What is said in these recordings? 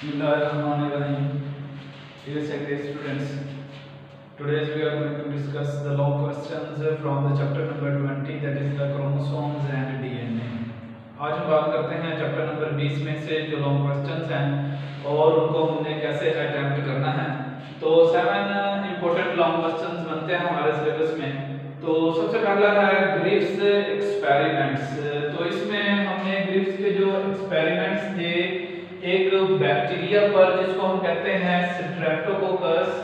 Bismillahirrahmanirrahim. Dear secondary students, today we are going to discuss the long questions from the chapter number 20, that is the chromosomes and DNA. आज हम बात करते हैं chapter number 20 में से जो long questions हैं और उनको हमने कैसे अटेम्प्ट करना है। तो 7 इंपॉर्टेंट लॉन्ग क्वेश्चंस बनते हैं हमारे सिलेबस में। तो सबसे पहला है ग्रिफ्स एक्सपेरिमेंट्स। तो इसमें हमने ग्रिफ्स के जो एक्सपेरिमेंट्स थे, एक बैक्टीरिया पर जिसको हम कहते हैं स्ट्रेप्टोकोकस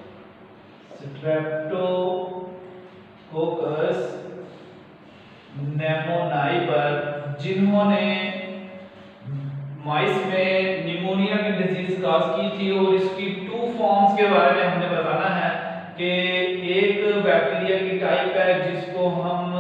नेमोनाई पर, जिन्होंने माइस में निमोनिया की डिजीज काज की थी। और इसकी 2 फॉर्म्स के बारे में हमने बताना है कि एक बैक्टीरिया की टाइप है जिसको हम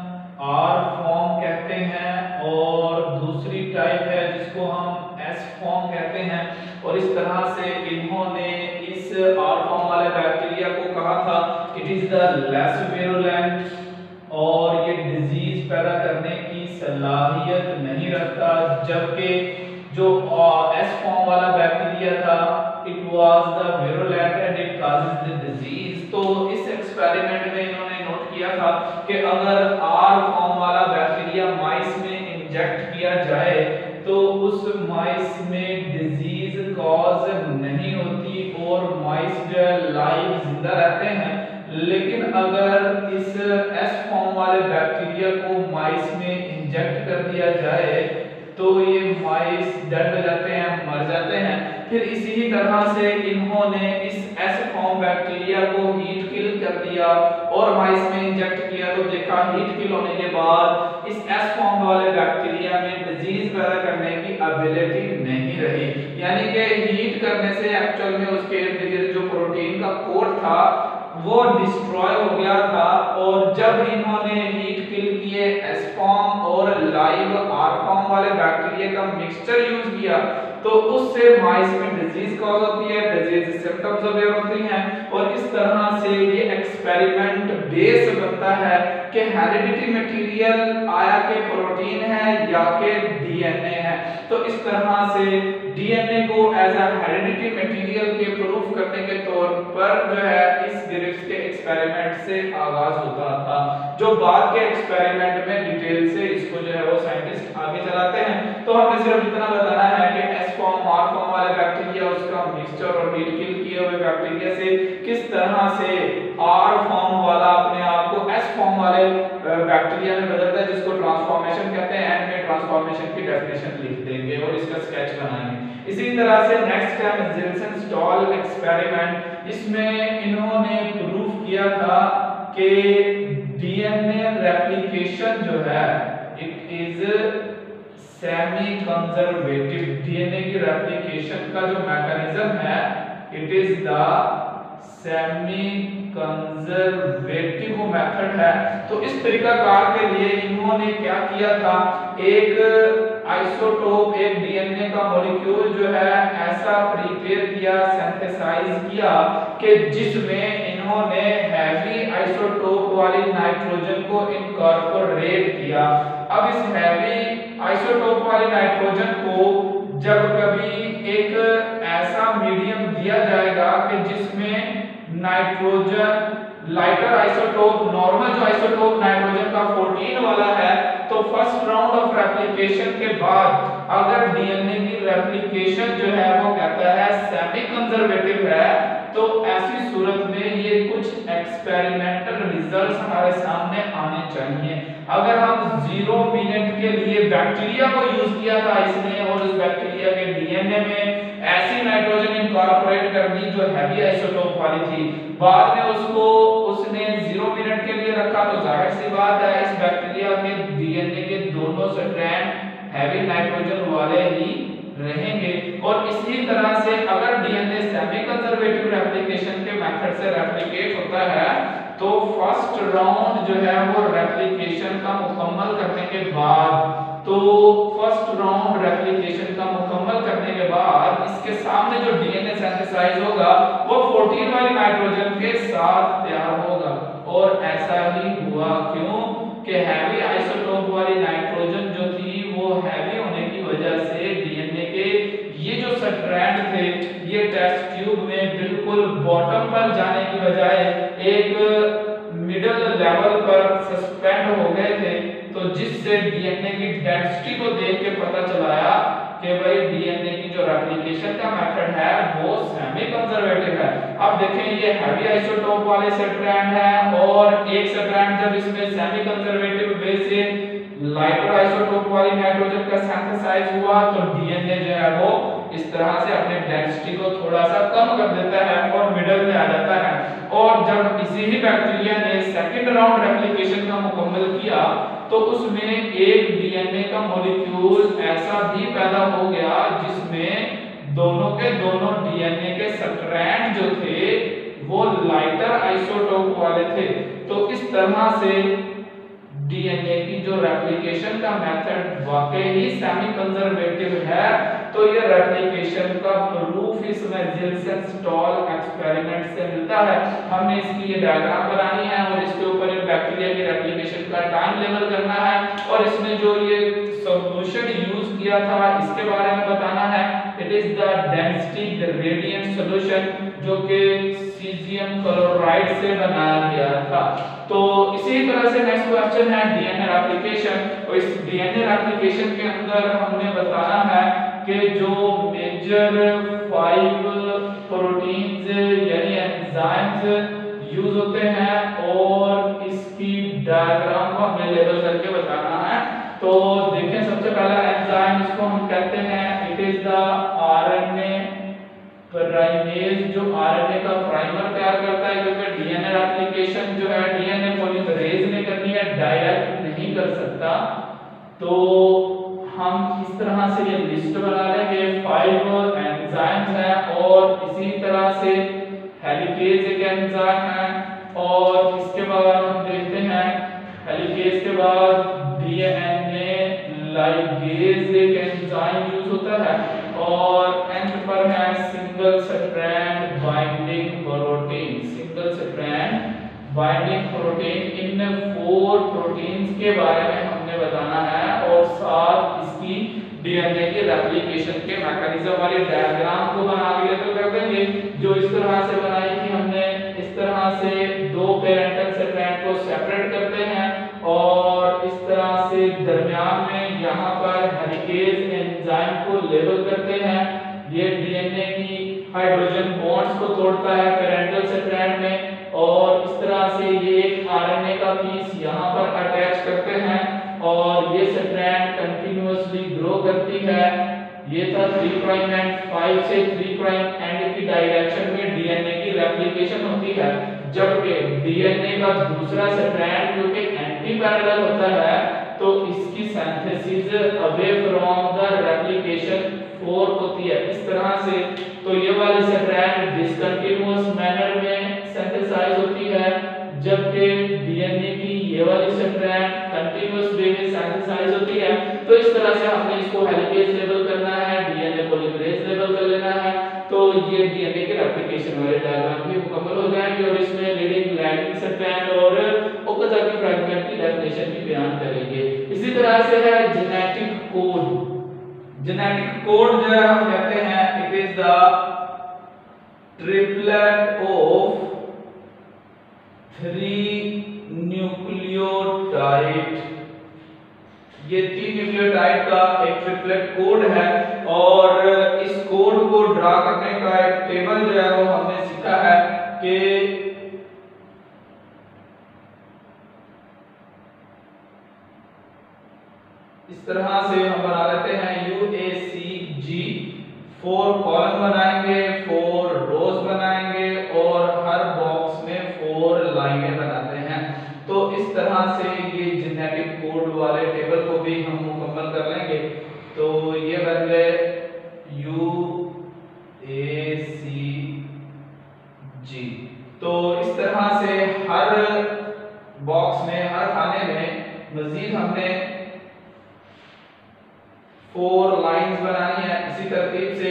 आर फॉर्म कहते हैं और दूसरी टाइप है जिसको हम एस फॉर्म कहते हैं। और इस तरह से इन्होंने इस आर फॉर्म वाले बैक्टीरिया को कहा था it is the less virulent और ये डिजीज पैदा करने की सलाहियत नहीं रखता, जबकि जो एस फॉर्म वाला बैक्टीरिया था it was the virulent and it causes the disease. तो इस एक्सपेरिमेंट में इन्होंने नोट किया था कि अगर आर फॉर्म वाला बैक्टीरिया माइस में इंजेक्ट किया जाए तो उस माइस में डिजीज कॉज नहीं होती और माइस जो है लाइव जिंदा रहते हैं। लेकिन अगर इस एस फॉर्म वाले बैक्टीरिया को माइस में इंजेक्ट कर दिया जाए तो ये माइस डेड हो जाते हैं, मर जाते हैं। फिर इसी तरह से इन्होंने इस एस फॉर्म बैक्टीरिया को हीट किल कर दिया और माइस में इंजेक्ट किया तो देखा हीट किल होने के बाद इस एस फॉर्म वाले बैक्टीरिया में डिजीज पैदा करने की एबिलिटी नहीं रही, यानी कि हीट करने से एक्चुअल में उसके इर्द गिर्द जो प्रोटीन का कोट था वो डिस्ट्रॉय हो गया था। और जब इन्होंने हीट किल किए एस फॉर्म और लाइव आर फॉर्म वाले बैक्टीरिया का मिक्सचर यूज किया तो उससे माइस में डिजीज कॉज होती है, डिजीज सिम्टम्स अवेयर होती हैं। और इस तरह से ये एक्सपेरिमेंट बेस बनता है कि हेरिडिटी मटेरियल आया के प्रोटीन है या के डीएनए है। तो इस तरह से डीएनए को एज अ हेरिडिटी मटेरियल के प्रूफ करने के तौर पर जो है इस ग्रिफ्स के एक्सपेरिमेंट से आगाज होता था, जो बाद के एक्सपेरिमेंट में डिटेल से इसको जो है वो साइंटिस्ट आगे चलाते हैं। तो हमें सिर्फ इतना बताना है कि एस फॉर्म आर फॉर्म वाले बैक्टीरिया उसका मिक्सचर और हीट किल किए हुए बैक्टीरिया से किस तरह से आर फॉर्म वाला अपने आप को एस फॉर्म वाले बैक्टीरिया में बदलता है, जिसको ट्रांसफॉर्मेशन कहते हैं। एंड में ट्रांसफॉर्मेशन की डेफिनेशन लिख देंगे और इसका स्केच बनाएंगे। इसी तरह से नेक्स्ट है जिल्सन-स्टॉल एक्सपेरिमेंट। इसमें इन्होंने प्रूफ किया था कि डीएनए रेप्लिकेशन जो है it is semi conservative. DNA की रेप्लिकेशन का जो मैकेनिज्म है it is the semi conservative method है। तो इस तरीकाकार के लिए इन्होंने क्या किया था, एक आइसोटोप एक डीएनए का मॉलिक्यूल जो है ऐसा प्रिपेयर किया, सिंथेसाइज किया कि जिसमें इन्होंने हैवी आइसोटोप वाली नाइट्रोजन को इनकॉर्पोरेट किया। अब इस हैवी आइसोटोप वाली नाइट्रोजन को जब कभी एक ऐसा मीडियम दिया जाएगा कि जिसमें नाइट्रोजन लाइटर आइसोटोप, नॉर्मल जो आइसोटोप नाइट्रोजन का 14 वाला है, तो फर्स्ट राउंड ऑफ रेप्लिकेशन के बाद अगर डीएनए की रेप्लिकेशन जो है वो कहता है सेमी कंजर्वेटिव है, तो ऐसी सूरत में ये कुछ एक्सपेरिमेंटल रिजल्ट्स हमारे सामने आने चाहिए। अगर हम 0 मिनट के लिए बैक्टीरिया को यूज किया था इसने और उस बैक्टीरिया के डीएनए में ऐसी नाइट्रोजन इनकॉर्पोरेट कर दी जो हैवी आइसोटोप वाली थी, बाद में उसने 0 मिनट के लिए रखा, तो जाहिर सी बात है इस बैक्टीरिया के डीएनए के दोनों स्ट्रैंड हैवी नाइट्रोजन वाले ही रहेंगे। और इसी तरह से अगर डीएनए सेमी कंजर्वेटिव रेप्लिकेशन के मेथड से रेप्लिकेट होता है तो फर्स्ट राउंड जो है वो रेप्लिकेशन का मुकम्मल करने के बाद इसके सामने जो डीएनए सिंथेसाइज होगा वो 14 वाली नाइट्रोजन के साथ तैयार होगा। और ऐसा ही हुआ, क्यों कि हैवी आइसोटोप वाली नाइट्रोजन जो थी वो हैवी होने की वजह से डीएनए के ये जो स्ट्रैंड ये टेस्ट ट्यूब में बिल्कुल बॉटम पर जाने की बजाय एक मिडिल लेवल पर सस्पेंड हो गए थे, तो जिससे डीएनए की डेंसिटी को देख के पता चलाया कि भाई डीएनए की जो रेप्लिकेशन का मेथड है वो सेमी कंजर्वेटिव है। अब देखें ये हैवी आइसोटोप वाले स्ट्रैंड है और एक स्ट्रैंड जब इसमें सेमी कंजर्वेटिव वे से लाइटर आइसोटोप वाली नाइट्रोजन का सिंथेसाइज हुआ तो डीएनए जो है वो इस तरह से अपने डेंसिटी को थोड़ा सा कम कर देता है और मिडल में आ जाता है। और जब इसी ही बैक्टीरिया ने सेकंड राउंड रेप्लिकेशन का मुकम्मल किया तो उसमें एक डीएनए का मॉलिक्यूल ऐसा भी पैदा हो गया जिसमें दोनों के दोनों डीएनए के स्ट्रैंड जो थे वो लाइटर आइसोटोप वाले थे। तो इस तरह से डीएनए की जो रेप्लिकेशन का मेथड वाकई ही सेमी कंजर्वेटिव है। तो ये रेप्लिकेशन का प्रूफ इसमें जिल्सन-स्टॉल एक्सपेरिमेंट से मिलता है। हमने इसकी ये डायग्राम बनानी है और इसके ऊपर एक बैक्टीरिया की रेप्लिकेशन का टाइम लेवल करना है और इसमें जो ये सॉल्यूशन यूज किया था इसके बारे में बताना है। It is the density gradient solution जो कि सीजियम क्लोराइड से बनाया गया था। तो इसी तरह से नेक्स्ट क्वेश्चन है डीएनए रेप्लिकेशन। और इस डीएनए रेप्लिकेशन के अंदर हमने बताना है कि जो मेजर 5 प्रोटीन्स यानी एंजाइम्स यूज होते हैं और इसकी डायग्राम को हमें लेबल करके बताना है। तो देखें सबसे पहला एंजाइम इसको हम कहते हैं it is the RNA primase जो आरएनए का प्राइमर तैयार करता है, क्योंकि डीएनए रेप्लिकेशन जो है डीएनए पॉलीमरेज ने करनी है, डायरेक्ट नहीं कर सकता। तो हम इस तरह से ये लिस्ट बना लेंगे 5 एंजाइम्स हैं और इसी तरह से हेलिकेज एक एंजाइम है और इसके बाद हम देखते हैं हेलिकेज के बाद डीएनए लाइगेज एक एंजाइम यूज होता है और एंड पर है single strand binding protein. Single strand binding protein इन 4 प्रोटीन्स के बारे में हमने बताना है और साथ इसकी डीएनए की रेप्लिकेशन के मैकेनिज्म वाली डायग्राम को बना के लेकर कर देंगे जो इस तरह से बनाई थी हमने। इस तरह से 2 पेरेंटल स्ट्रैंड को सेपरेट करते हैं और इस तरह से दरमियान में यहाँ पर हेलिकेज एंजाइम को लेबल करते हैं। ये डीएनए की हाइड्रोजन बॉन्ड्स को तोड़ता है पेरेंटल स्ट्रैंड में और इस तरह से ये एक आरएनए का पीस यहाँ पर अटैच करते हैं और ये स्ट्रैंड कंटीन्यूअसली ग्रो करती है। ये था 3 प्राइम एंड 5 से 3 प्राइम एंड की डायरेक्शन में डीएनए की रेप्लिकेशन होती है, जबकि डीएनए का दूसरा स्ट्रैंड जो कि एंटी पैरेलल होता है तो इसकी synthesis away from the replication fork होती है। इस तरह से तो ये वाली स्ट्रैंड डिसकंटीन्यूअस मैनर में सिंथेसाइज होती है, जबकि डीएनए की ये वाली स्ट्रैंड कंटीन्यूअस वे में सिंथेसाइज होती है। तो इस तरह से हमने इसको हेलिकेज लेबल करना है, डीएनए पॉलीमरेज लेबल कर लेना है। तो ये डीएनए के रेप्लिकेशन वाले डायग्राम भी मुकम्मल हो जाएंगे और इसमें लीडिंग लैगिंग स्ट्रैंड और ओकजा की फ्रैगमेंट की डेफिनेशन भी बयान करेंगे। इसी तरह से है जेनेटिक कोड। जेनेटिक कोड जो है हम कहते हैं it is the triplet of 3 nucleotide. ये 3 न्यूक्लियोटाइड का एक ट्रिपलेट कोड है और इस कोड को ड्रा करने का एक टेबल जो है वो हमने सीखा है कि इस तरह से हम बना लेते हैं UACG 4 कॉलम बनाएंगे, 4 रोज बनाएंगे और हर बॉक्स में 4 लाइनें बनाते हैं। तो इस तरह से ये जेनेटिक कोड वाले टेबल को भी हम मुकम्मल कर लेंगे। तो ये बन गए UACG। तो इस तरह से हर बॉक्स में हर खाने में मजीद हमने 4 लाइंस बनानी है इसी तरतीब से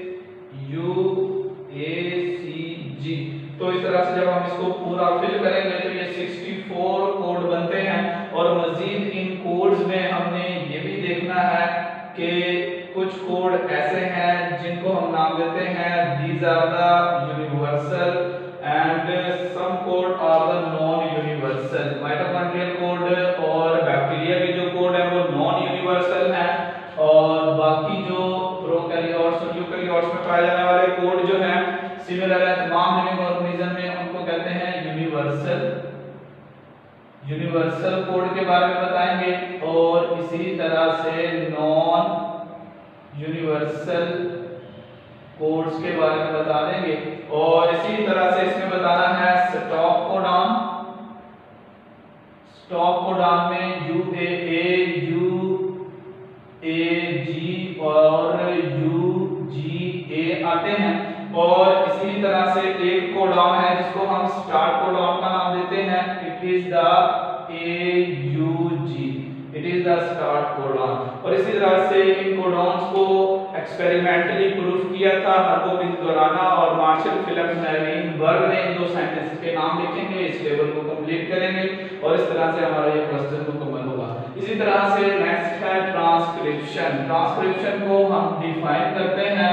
UACG। तो इस तरह से जब हम इसको पूरा फिल करेंगे तो ये 64 कोड बनते हैं और मजीद इन कोड्स में हमने ये भी देखना है कि कुछ कोड ऐसे हैं जिनको हम नाम देते हैं these are the universal and some code are the non universal. Mitochondrial code और बैक्टीरिया के जो कोड है वो नॉन यूनिवर्सल है, और बाकी जो प्रोकैरियोट्स और यूकैरियोट्स में पाए जाने वाले कोड जो है सिमिलर है तमाम लिविंग ऑर्गेनिज्म में, उनको कहते हैं यूनिवर्सल। यूनिवर्सल कोड के बारे में बताएंगे, और इसी तरह से नॉन यूनिवर्सल कोड्स के बारे में बता देंगे, और इसी तरह से इसमें बताना है स्टॉप कोडॉन। स्टॉप कोडॉन में UAA, UAG और UGA आते हैं, और इसी तरह से एक कोडॉन है जिसको हम स्टार्ट कोडॉन का नाम देते हैं, it is the AUG, it is the start codon. और इसी तरह से इन कोडॉन्स को एक्सपेरिमेंटली प्रूफ किया था हर्बो बिंदुराना और मार्शल फिलिप मैरिनबर्ग ने। इन दो साइंटिस्ट के नाम लिखेंगे, इस टेबल को कंप्लीट करेंगे, और इस तरह से हमारा ये क्वेश्चन मुकम्मल होगा। इसी तरह से नेक्स्ट है ट्रांसक्रिप्शन। ट्रांसक्रिप्शन को हम डिफाइन करते हैं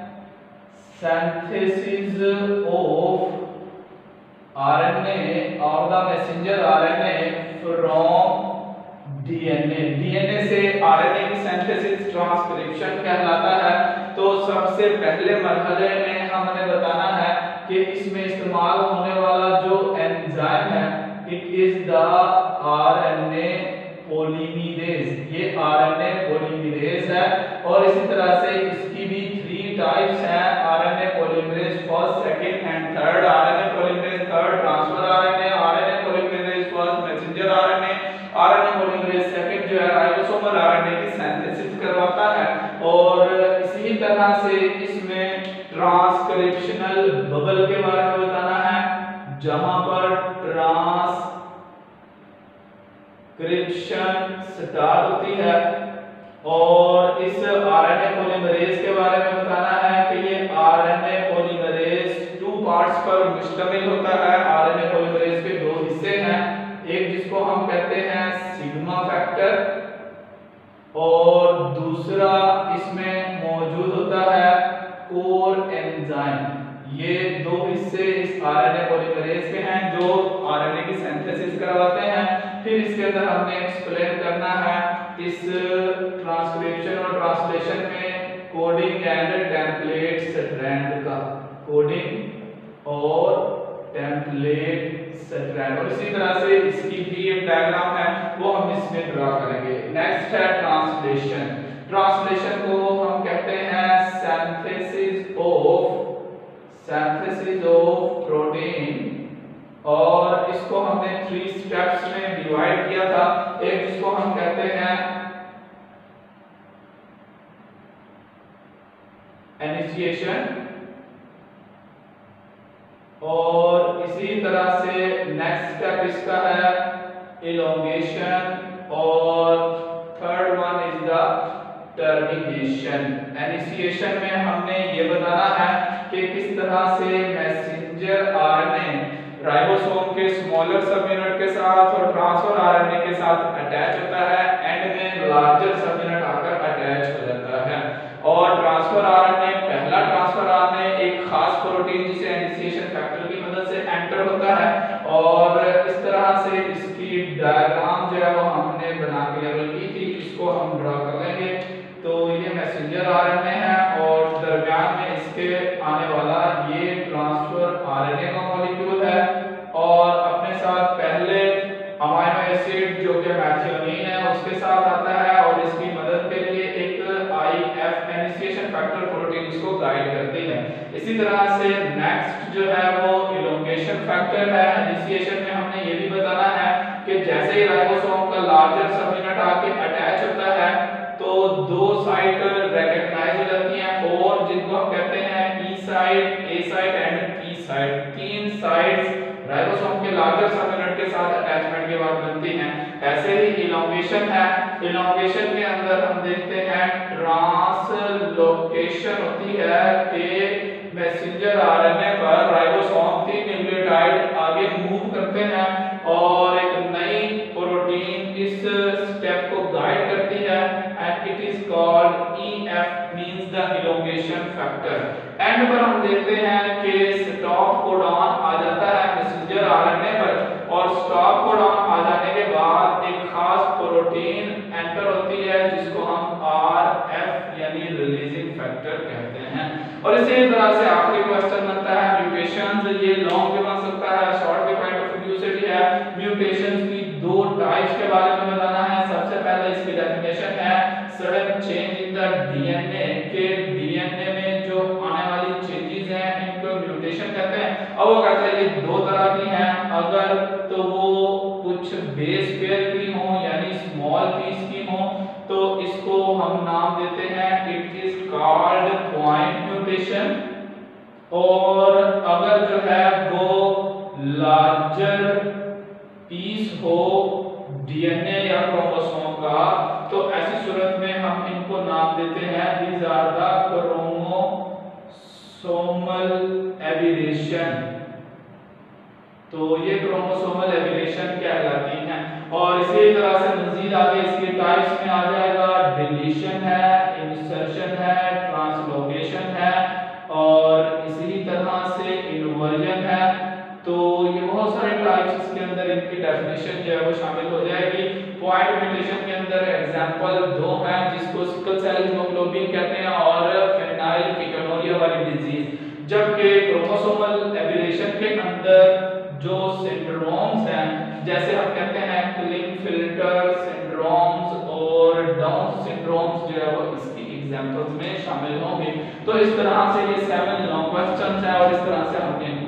सिंथेसिस ऑफ RNA और the messenger RNA from DNA। DNA से RNA की सिंथेसिस ट्रांसक्रिप्शन कहलाता है। तो सबसे पहले मरहले में हमने बताना है कि इसमें इस्तेमाल होने वाला जो एंजाइम है it is the RNA polymerase. ये RNA पॉलीमरेज है, और इसी तरह से इसकी भी 3 टाइप्स हैं, RNA polymerase first, second and third. RNA polymerase third transfer RNA, RNA polymerase first messenger RNA, RNA polymerase second जो है राइबोसोमल RNA की सिंथेसिस करवाता है। और इसी तरह से इसमें ट्रांसक्रिप्शनल बबल के बारे में बताना है, जहां पर ट्रांसक्रिप्शन स्टार्ट होती है, और इस RNA पॉलीमरेज के बारे में बताना है कि ये RNA पॉलीमरेज 2 पार्ट्स पर मुश्तमिल होता है। RNA पॉलीमरेज के 2 हिस्से हैं, एक जिसको हम कहते हैं सिग्मा फैक्टर, और दूसरा इसमें मौजूद होता है कोर एंजाइम। ये 2 हिस्से इस RNA पॉलीमरेज के हैं जो RNA की सिंथेसिस करवाते हैं। फिर इसके अंदर हमने एक्सप्लेन करना है इस ट्रांसक्रिप्शन और ट्रांसलेशन में कोडिंग एंड टेम्पलेट स्ट्रैंड का, कोडिंग और टेम्पलेट स्ट्रैंड, और इसी तरह से इसकी भी एक डायग्राम है वो हम इसमें ड्रा करेंगे। नेक्स्ट है ट्रांसलेशन। ट्रांसलेशन को हम कहते हैं सिंथेसिस ऑफ प्रोटीन, और इसको हमने 3 स्टेप्स में डिवाइड किया था। एक जिसको हम कहते हैं इनिशिएशन, और इसी तरह से नेक्स्ट स्टेप इसका है इलोंगेशन, और third one is the termination. Initiation में हमने ये बताना है कि किस तरह से मैसेंजर RNA राइबोसोम के स्मॉलर सब यूनिट के साथ और ट्रांसफर RNA के साथ अटैच होता है, एंड में लार्जर सब यूनिट आकर अटैच हो जाता है। और ट्रांसफर RNA, पहला ट्रांसफर RNA एक खास प्रोटीन जिसे इनिशिएशन फैक्टर की मदद से एंटर होता है, और इस तरह से इसकी डायग्राम जो है वो हमने बना के लेवल की थी, इसको हम ड्रा कर लेंगे। तो ये मैसेंजर RNA है, और दरमियान में इसके आने वाला ये ट्रांसफर RNA का मॉलिक्यूल है, और अपने साथ पहले अमीनो एसिड जो कि मैथियोनिन है उसके साथ आता है, और इसकी मदद के लिए एक IF इनिशिएशन फैक्टर प्रोटीन इसको गाइड करती है। इसी तरह से नेक्स्ट जो है वो इलोंगेशन फैक्टर है। इनिशिएशन में हमने ये भी बताना है कि जैसे ही राइबोसोम का लार्जर सब यूनिट आके अटैच होता है तो 2 साइट रिकॉग्नाइज हो जाती हैं, और जिनको हम कहते हैं E site, A site and P site. 3 sites ribosome के लार्जर सब यूनिट के साथ अटैचमेंट के बाद बनती हैं। ऐसे ही इलोंगेशन है। इलोंगेशन के अंदर हम देखते हैं ट्रांसलोकेशन होती है कि मैसेंजर RNA पर राइबोसोम 3 न्यूक्लियोटाइड आगे मूव करते हैं, और एक नई प्रोटीन इस स्टेप को गाइड करती है, and it is called EF means the elongation mutation factor. End पर हम देखते हैं कि स्टॉप कोडॉन आ जाता है मैसेंजर आरएनए पर, और स्टॉप कोडॉन आ जाने के बाद एक खास प्रोटीन एंटर होती है जिसको हम आरएफ यानी रिलीजिंग फैक्टर कहते हैं। और इसी तरह से आखिरी क्वेश्चन बनता है म्यूटेशंस। ये लॉन्ग भी बन सकता है, शॉर्ट के पॉइंट ऑफ व्यू से भी है। म्यूटेशंस की दो टाइप्स के बारे में बताना है। सबसे पहले इसकी डेफिनेशन है sudden change in the DNA, के डीएनए में जो आने वाली चेंजेस हैं इनको म्यूटेशन कहते हैं। अब वो कहते हैं ये दो तरह की हैं, अगर तो वो कुछ बेस पेयर की हो यानी स्मॉल पीस की हो तो इसको हम नाम देते हैं it is called point mutation, और अगर जो है वो लार्जर पीस हो डीएनए या क्रोमोसोम का तो ऐसी सूरत में हम इनको नाम देते हैं these are the chromosomal aberration. तो ये क्रोमोसोमल एबिलेशन कहलाती हैं। और इसी तरह से मजीद आगे इसके टाइप्स में आ जाएगा डिलीशन है, इंसर्शन है, ट्रांसलोकेशन है और इसी तरह से इन्वर्जन है। तो ये बहुत सारे टाइप्स इसके अंदर इनकी डेफिनेशन जो है वो शामिल हो जाएगी। पॉइंट म्यूटेशन के अंदर एग्जांपल दो हैं जिसको सिकल सेल हीमोग्लोबिन कहते हैं और फेनाइलकेटोनुरिया वाली डिजीज, जबकि क्रोमोसोमल एबिलेशन के अंदर जो सिंड्रोम्स हैं जैसे हम कहते हैं क्लिंगफिल्टर सिंड्रोम्स और डाउन सिंड्रोम्स जो है वो इसकी एग्जांपल्स में शामिल होंगे। तो इस तरह से ये 7 लॉन्ग क्वेश्चंस हैं और इस तरह से हमने